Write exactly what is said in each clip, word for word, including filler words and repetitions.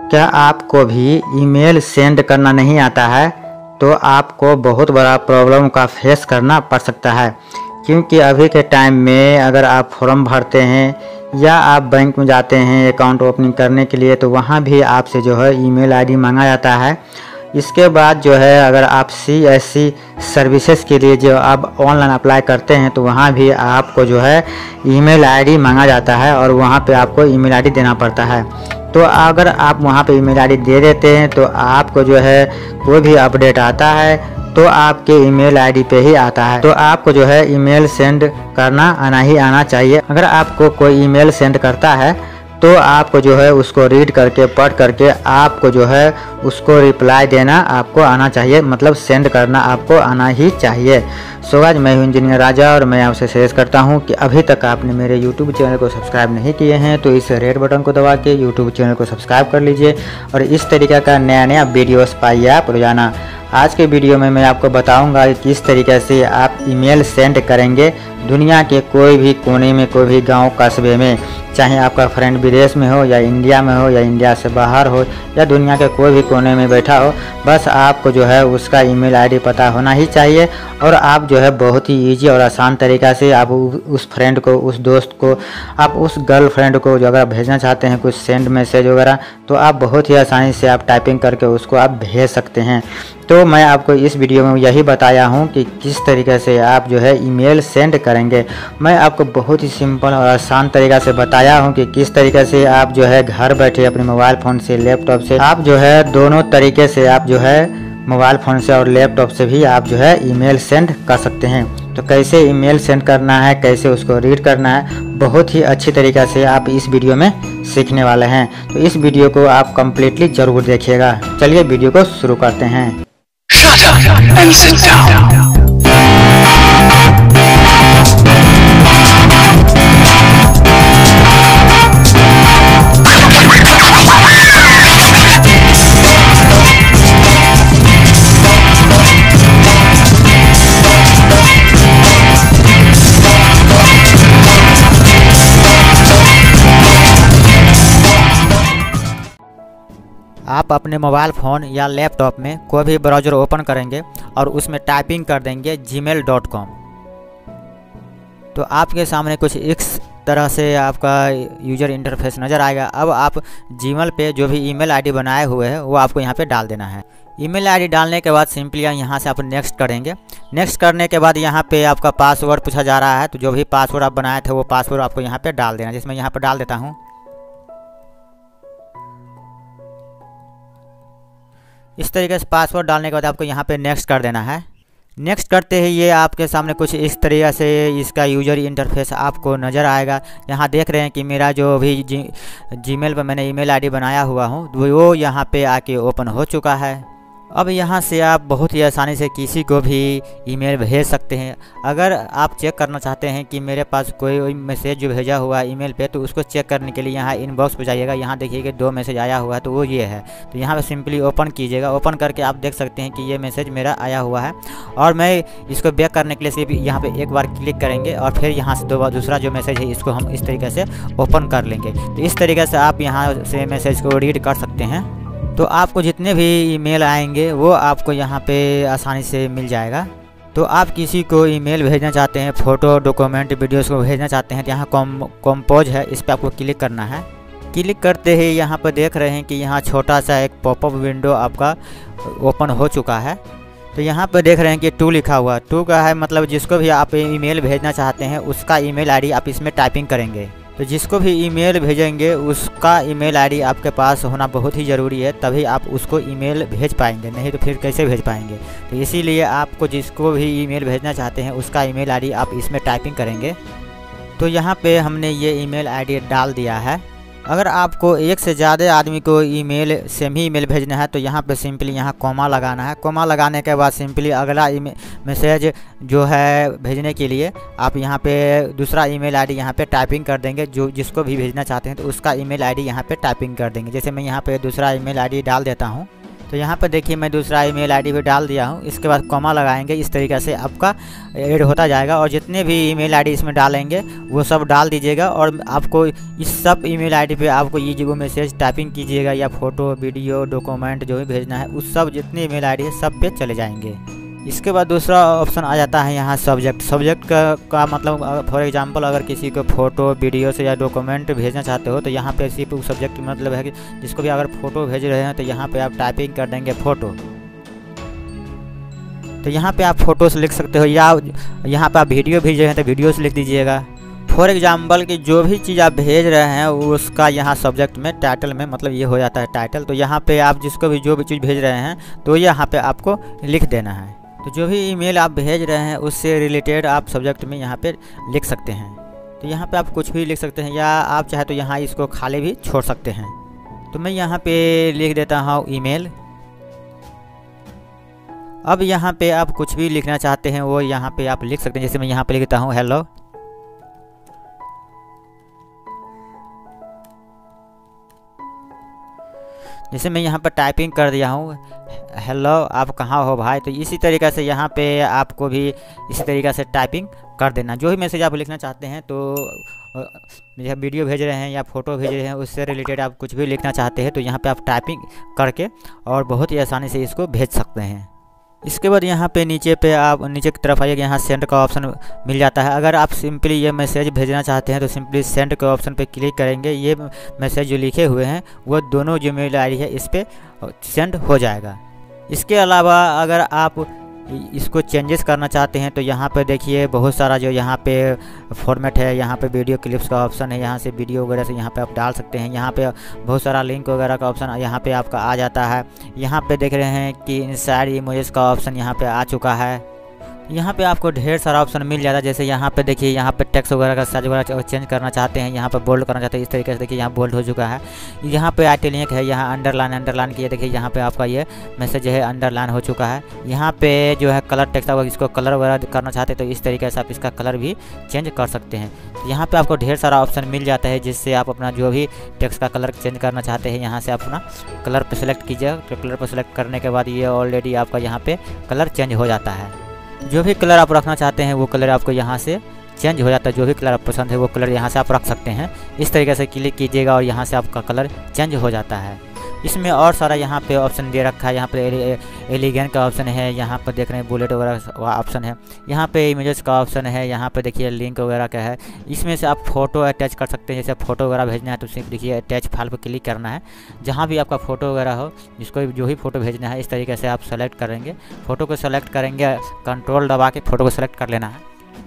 क्या आपको भी ईमेल सेंड करना नहीं आता है तो आपको बहुत बड़ा प्रॉब्लम का फेस करना पड़ सकता है, क्योंकि अभी के टाइम में अगर आप फॉर्म भरते हैं या आप बैंक में जाते हैं अकाउंट ओपनिंग करने के लिए तो वहाँ भी आपसे जो है ईमेल आईडी मांगा जाता है। इसके बाद जो है अगर आप सी एस सी सर्विसेज के लिए जो आप ऑनलाइन अप्लाई करते हैं तो वहाँ भी आपको जो है ईमेल आईडी मांगा जाता है और वहाँ पे आपको ईमेल आईडी देना पड़ता है। तो अगर आप वहाँ पे ईमेल आईडी दे देते हैं तो आपको जो है कोई भी अपडेट आता है तो आपके ईमेल आईडी पे ही आता है। तो आपको जो है ईमेल सेंड करना आना ही आना चाहिए। अगर आपको कोई ईमेल सेंड करता है तो आपको जो है उसको रीड करके पढ़ करके आपको जो है उसको रिप्लाई देना आपको आना चाहिए, मतलब सेंड करना आपको आना ही चाहिए। सो गाइस, मैं हूं इंजीनियर राजा और मैं आपसे सजेस्ट करता हूं कि अभी तक आपने मेरे यूट्यूब चैनल को सब्सक्राइब नहीं किए हैं तो इस रेड बटन को दबा के यूट्यूब चैनल को सब्सक्राइब कर लीजिए और इस तरीके का नया नया वीडियोस पाइए आप रोजाना। आज के वीडियो में मैं आपको बताऊंगा कि किस तरीके से आप ईमेल सेंड करेंगे दुनिया के कोई भी कोने में, कोई भी गांव कस्बे में, चाहे आपका फ्रेंड विदेश में हो या इंडिया में हो या इंडिया से बाहर हो या दुनिया के कोई भी कोने में बैठा हो, बस आपको जो है उसका ईमेल आईडी पता होना ही चाहिए और आप जो है बहुत ही इजी और आसान तरीक़ा से आप उस फ्रेंड को, उस दोस्त को, आप उस गर्लफ्रेंड को जो अगर भेजना चाहते हैं कुछ सेंड मैसेज वगैरह तो आप बहुत ही आसानी से आप टाइपिंग करके उसको आप भेज सकते हैं। तो मैं आपको इस वीडियो में यही बताया हूं कि किस तरीके से आप जो है ईमेल सेंड करेंगे। मैं आपको बहुत ही सिंपल और आसान तरीक़ा से बताया हूं कि किस तरीके से आप जो है घर बैठे अपने मोबाइल फ़ोन से, लैपटॉप से, आप जो है दोनों तरीके से आप जो है मोबाइल फ़ोन से और लैपटॉप से भी आप जो है ईमेल सेंड कर सकते हैं। तो कैसे ईमेल सेंड करना है, कैसे उसको रीड करना है, बहुत ही अच्छी तरीक़ा से आप इस वीडियो में सीखने वाले हैं। तो इस वीडियो को आप कम्प्लीटली ज़रूर देखिएगा। चलिए वीडियो को शुरू करते हैं। Shut up and sit down. आप अपने मोबाइल फ़ोन या लैपटॉप में कोई भी ब्राउज़र ओपन करेंगे और उसमें टाइपिंग कर देंगे जी मेल डॉट कॉम। तो आपके सामने कुछ इस तरह से आपका यूज़र इंटरफेस नज़र आएगा। अब आप जीमेल पे जो भी ईमेल आईडी बनाए हुए हैं वो आपको यहाँ पे डाल देना है। ईमेल आईडी डालने के बाद सिंपली यहाँ से आप नेक्स्ट करेंगे। नेक्स्ट करने के बाद यहाँ पे आपका पासवर्ड पूछा जा रहा है, तो जो भी पासवर्ड आप बनाए थे वो पासवर्ड आपको यहाँ पे डाल देना, जिसमें यहाँ पे डाल देता हूँ। इस तरीके से पासवर्ड डालने के बाद आपको यहाँ पे नेक्स्ट कर देना है। नेक्स्ट करते ही ये आपके सामने कुछ इस तरीके से इसका यूजर इंटरफेस आपको नज़र आएगा। यहाँ देख रहे हैं कि मेरा जो भी जी जीमेल पर मैंने ईमेल आईडी बनाया हुआ हूँ वो यहाँ पे आके ओपन हो चुका है। अब यहाँ से आप बहुत ही आसानी से किसी को भी ईमेल भेज सकते हैं। अगर आप चेक करना चाहते हैं कि मेरे पास कोई मैसेज जो भेजा हुआ है ईमेल पे, तो उसको चेक करने के लिए यहाँ इनबॉक्स पे जाइएगा। यहाँ देखिए कि दो मैसेज आया हुआ है, तो वो ये है। तो यहाँ पे सिंपली ओपन कीजिएगा। ओपन करके आप देख सकते हैं कि ये मैसेज मेरा आया हुआ है और मैं इसको बैक करने के लिए सिर्फ यहाँ पर एक बार क्लिक करेंगे और फिर यहाँ से दो बार दूसरा जो मैसेज है इसको हम इस तरीके से ओपन कर लेंगे। तो इस तरीके से आप यहाँ से मैसेज को रीड कर सकते हैं। तो आपको जितने भी ईमेल आएंगे वो आपको यहाँ पे आसानी से मिल जाएगा। तो आप किसी को ईमेल भेजना चाहते हैं, फ़ोटो, डॉक्यूमेंट, वीडियोस को भेजना चाहते हैं तो यहाँ कॉम कंपोज है, इस पर आपको क्लिक करना है। क्लिक करते ही यहाँ पर देख रहे हैं कि यहाँ छोटा सा एक पॉपअप विंडो आपका ओपन हो चुका है। तो यहाँ पर देख रहे हैं कि टू लिखा हुआ, टू का है मतलब जिसको भी आप ईमेल भेजना चाहते हैं उसका ईमेल आईडी आप इसमें टाइपिंग करेंगे। तो जिसको भी ईमेल भेजेंगे उसका ईमेल आईडी आपके पास होना बहुत ही ज़रूरी है, तभी आप उसको ईमेल भेज पाएंगे, नहीं तो फिर कैसे भेज पाएंगे। तो इसीलिए आपको जिसको भी ईमेल भेजना चाहते हैं उसका ईमेल आईडी आप इसमें टाइपिंग करेंगे। तो यहाँ पे हमने ये ईमेल आईडी डाल दिया है। अगर आपको एक से ज़्यादा आदमी को ईमेल सेम ही ईमेल भेजना है तो यहाँ पे सिंपली यहाँ कॉमा लगाना है। कॉमा लगाने के बाद सिंपली अगला ईमेल मैसेज जो है भेजने के लिए आप यहाँ पे दूसरा ईमेल आईडी यहाँ पे टाइपिंग कर देंगे। जो जिसको भी भेजना चाहते हैं तो उसका ईमेल आईडी यहाँ पे टाइपिंग कर देंगे। जैसे मैं यहाँ पे दूसरा ईमेल आईडी डाल देता हूँ। तो यहाँ पर देखिए मैं दूसरा ईमेल आईडी भी डाल दिया हूँ। इसके बाद कॉमा लगाएंगे, इस तरीक़े से आपका ऐड होता जाएगा और जितने भी ईमेल आईडी इसमें डालेंगे वो सब डाल दीजिएगा और आपको इस सब ईमेल आईडी पे आपको ये जो मैसेज टाइपिंग कीजिएगा या फ़ोटो, वीडियो, डॉक्यूमेंट जो भी भेजना है उस सब जितने ईमेल आईडी है सब पे चले जाएंगे। इसके बाद दूसरा ऑप्शन आ जाता है यहाँ सब्जेक्ट। सब्जेक्ट का, का मतलब फॉर एग्जांपल अगर किसी को फ़ोटो, वीडियो से या डॉक्यूमेंट भेजना चाहते हो तो यहाँ पे सिर्फ सब्जेक्ट मतलब है कि जिसको भी अगर फ़ोटो भेज रहे हैं तो यहाँ पे आप टाइपिंग कर देंगे फ़ोटो। तो यहाँ पे आप फ़ोटोस लिख सकते हो या यहाँ पे आप वीडियो भेज रहे हैं तो वीडियोस लिख दीजिएगा। फॉर एग्जांपल कि जो भी चीज़ आप भेज रहे हैं उसका यहाँ सब्जेक्ट में, टाइटल में मतलब ये हो जाता है टाइटल। तो यहाँ पे आप जिसको भी जो भी चीज़ भेज रहे हैं तो यहाँ पे आपको लिख देना है। तो जो भी ईमेल आप भेज रहे हैं उससे रिलेटेड आप सब्जेक्ट में यहाँ पे लिख सकते हैं। तो यहाँ पे आप कुछ भी लिख सकते हैं या आप चाहे तो यहाँ इसको खाली भी छोड़ सकते हैं। तो मैं यहाँ पे लिख देता हूँ ईमेल। अब यहाँ पे आप कुछ भी लिखना चाहते हैं वो यहाँ पे आप लिख सकते हैं। जैसे मैं यहाँ पे लिखता हूँ हेलो। जैसे मैं यहाँ पर टाइपिंग कर दिया हूँ हेलो, आप कहाँ हो भाई। तो इसी तरीक़े से यहाँ पे आपको भी इसी तरीक़े से टाइपिंग कर देना। जो भी मैसेज आप लिखना चाहते हैं तो जैसे वीडियो भेज रहे हैं या फ़ोटो भेज रहे हैं उससे रिलेटेड आप कुछ भी लिखना चाहते हैं तो यहाँ पे आप टाइपिंग करके और बहुत ही आसानी से इसको भेज सकते हैं। इसके बाद यहाँ पे नीचे पे आप नीचे की तरफ आइए, यहाँ सेंड का ऑप्शन मिल जाता है। अगर आप सिंपली ये मैसेज भेजना चाहते हैं तो सिंपली सेंड के ऑप्शन पे क्लिक करेंगे। ये मैसेज जो लिखे हुए हैं वो दोनों जो मेल आई डी है इस पर सेंड हो जाएगा। इसके अलावा अगर आप इसको चेंजेस करना चाहते हैं तो यहाँ पे देखिए बहुत सारा जो यहाँ पे फॉर्मेट है, यहाँ पे वीडियो क्लिप्स का ऑप्शन है, यहाँ से वीडियो वगैरह से यहाँ पे आप डाल सकते हैं। यहाँ पे बहुत सारा लिंक वगैरह का ऑप्शन यहाँ पे आपका आ जाता है। यहाँ पे देख रहे हैं कि इनसाइड इमेजेस का ऑप्शन यहाँ पे आ चुका है। यहाँ पे आपको ढेर सारा ऑप्शन मिल जाता है। जैसे यहाँ पे देखिए यहाँ पे टेक्स्ट वगैरह का साइज वगैरह चेंज करना चाहते हैं, यहाँ पे बोल्ड करना चाहते हैं, इस तरीके से देखिए यहाँ बोल्ड हो चुका है। यहाँ पे आइटैलिक है, यहाँ अंडरलाइन अंडरलाइन किए देखिए यहाँ पे आपका ये मैसेज है अंडरलाइन हो चुका है। यहाँ पे जो है कलर टेक्स्ट होगा, इसको कलर वगैरह करना चाहते हैं तो इस तरीके से आप इसका कलर भी चेंज कर सकते हैं। तो यहाँ पे आपको ढेर सारा ऑप्शन मिल जाता है जिससे आप अपना जो भी टेक्स्ट का कलर चेंज करना चाहते हैं यहाँ से अपना कलर पर सेलेक्ट कीजिए। तो कलर पर सेलेक्ट करने के बाद ये ऑलरेडी आपका यहाँ पे कलर चेंज हो जाता है। जो भी कलर आप रखना चाहते हैं वो कलर आपको यहाँ से चेंज हो जाता है। जो भी कलर आप पसंद है वो कलर यहाँ से आप रख सकते हैं। इस तरीके से क्लिक कीजिएगा और यहाँ से आपका कलर चेंज हो जाता है। इसमें और सारा यहाँ पे ऑप्शन दे रखा है। यहाँ पे एलिगेंट का ऑप्शन है, यहाँ पर देख रहे हैं बुलेट वगैरह ऑप्शन है, यहाँ पे इमेजेस का ऑप्शन है, यहाँ पे देखिए लिंक वगैरह का है। इसमें से आप फ़ोटो अटैच कर सकते हैं। जैसे फ़ोटो वगैरह भेजना है तो सिर्फ देखिए अटैच फाइल पर क्लिक करना है। जहाँ भी आपका फ़ोटो वगैरह हो, जिसको जो भी फ़ोटो भेजना है इस तरीके से आप सेलेक्ट करेंगे। फ़ोटो को सेलेक्ट करेंगे, कंट्रोल दबा के फ़ोटो को सेलेक्ट कर लेना है।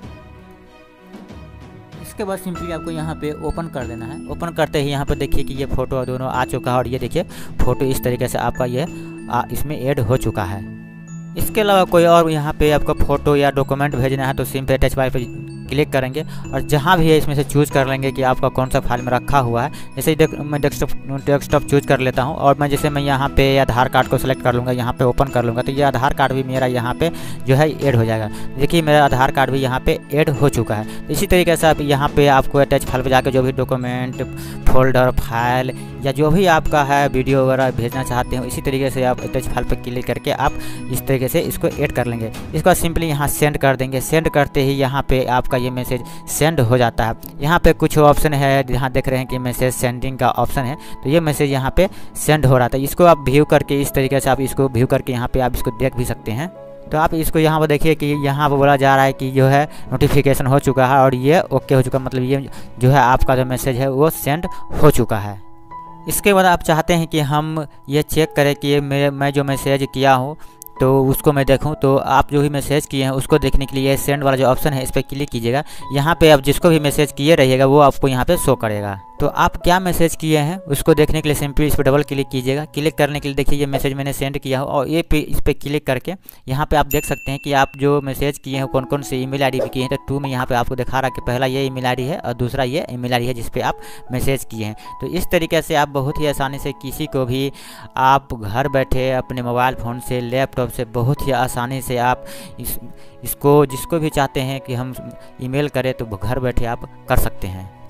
इसके बाद सिंपली आपको यहाँ पे ओपन कर देना है। ओपन करते ही यहाँ पे देखिए कि ये फ़ोटो दोनों आ चुका है और ये देखिए फ़ोटो इस तरीके से आपका ये आ, इसमें ऐड हो चुका है। इसके अलावा कोई और यहाँ पे आपको फ़ोटो या डॉक्यूमेंट भेजना है तो सिंपली अटैच फाइल पे क्लिक करेंगे और जहाँ भी है इसमें से चूज़ कर लेंगे कि आपका कौन सा फाइल में रखा हुआ है। जैसे देख मैं डेस्कटॉप डेस्कटॉप चूज़ कर लेता हूँ और मैं जैसे मैं यहाँ पे आधार कार्ड को सेलेक्ट कर लूँगा, यहाँ पे ओपन कर लूँगा तो ये आधार कार्ड भी मेरा यहाँ पे जो है ऐड हो जाएगा। देखिए मेरा आधार कार्ड भी यहाँ पे ऐड हो चुका है। तो इसी तरीके से आप यहाँ पे आपको अटैच फाइल पर जाकर जो भी डॉक्यूमेंट, फोल्डर, फाइल या जो भी आपका है वीडियो वगैरह भेजना चाहते हो इसी तरीके से आप अटैच फाइल पर क्लिक करके आप इस तरीके से इसको ऐड कर लेंगे। इसको सिंपली यहाँ सेंड कर देंगे। सेंड करते ही यहाँ पे आपका ये मैसेज सेंड हो जाता है। यहाँ पे कुछ ऑप्शन है, जहाँ देख रहे हैं कि मैसेज सेंडिंग का ऑप्शन है तो ये मैसेज यहाँ पे सेंड हो रहा था। इसको आप व्यू करके इस तरीके से आप इसको व्यू करके यहाँ पे आप इसको देख भी सकते हैं। तो आप इसको यहाँ पर देखिए कि यहाँ पर बोला जा रहा है कि जो है नोटिफिकेशन हो चुका है और ये ओके हो चुका, मतलब ये जो है आपका जो मैसेज है वो सेंड हो चुका है। इसके बाद आप चाहते हैं कि हम ये चेक करें कि ये मेरे मैं जो मैसेज किया हूँ तो उसको मैं देखूं, तो आप जो भी मैसेज किए हैं उसको देखने के लिए सेंड वाला जो ऑप्शन है इस पर क्लिक कीजिएगा। यहाँ पे आप जिसको भी मैसेज किए रहिएगा वो आपको यहाँ पे शो करेगा। तो आप क्या मैसेज किए हैं उसको देखने के लिए सिंपली इस पर डबल क्लिक कीजिएगा। क्लिक करने के लिए देखिए ये मैसेज मैंने सेंड किया हो और ये पे इस पर क्लिक करके यहाँ पे आप देख सकते हैं कि आप जो मैसेज किए हैं कौन कौन से ईमेल आईडी पे किए हैं। तो टू में यहाँ पे आपको दिखा रहा है कि पहला ये ईमेल आईडी है और दूसरा ये ईमेल आईडी है जिस पे आप मैसेज किए हैं। तो इस तरीके से आप बहुत ही आसानी से किसी को भी आप घर बैठे अपने मोबाइल फ़ोन से, लैपटॉप से बहुत ही आसानी से आप इस इसको जिसको भी चाहते हैं कि हम ईमेल करें तो घर बैठे आप कर सकते हैं।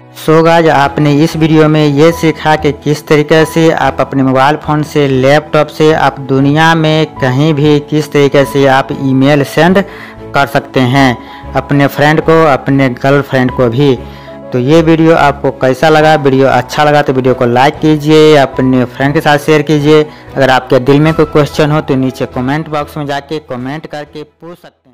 सो गाइस, आपने इस वीडियो में ये सीखा कि किस तरीके से आप अपने मोबाइल फ़ोन से, लैपटॉप से आप दुनिया में कहीं भी किस तरीके से आप ईमेल सेंड कर सकते हैं अपने फ्रेंड को, अपने गर्लफ्रेंड को भी। तो ये वीडियो आपको कैसा लगा? वीडियो अच्छा लगा तो वीडियो को लाइक कीजिए, अपने फ्रेंड के साथ शेयर कीजिए। अगर आपके दिल में कोई क्वेश्चन हो तो नीचे कमेंट बॉक्स में जाके कमेंट करके पूछ सकते हैं।